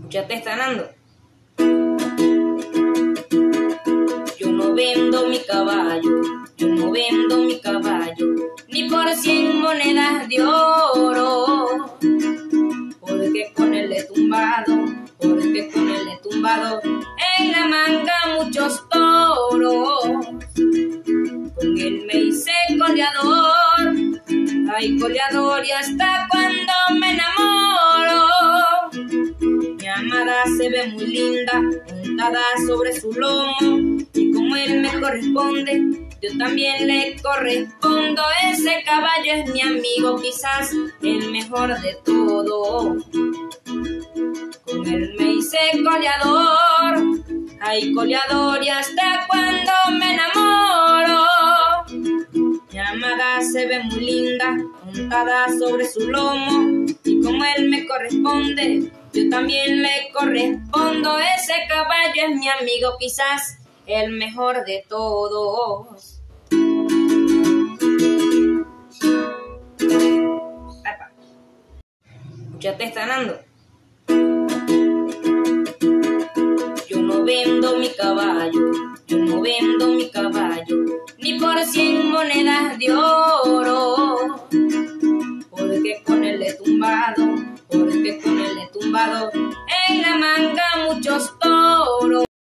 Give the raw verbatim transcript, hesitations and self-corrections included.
Ya te están dando. Yo no vendo mi caballo, yo no vendo mi caballo, ni por cien monedas de oro. Porque con él he tumbado, porque con él he tumbado en la manga muchos toros. Con él me hice coleador, ay coleador, y hasta cuando me enamoro. Mi amada se ve muy linda, montada sobre su lomo, y como él me corresponde, yo también le correspondo. Ese caballo es mi amigo, quizás el mejor de todos. Con él me hice coleador, ay coleador, y hasta cuando me enamoro. Mi amada se ve muy linda, montada sobre su lomo, y como él me corresponde, yo también le correspondo. Ese caballo es mi amigo, quizás el mejor de todos. Ya te están dando.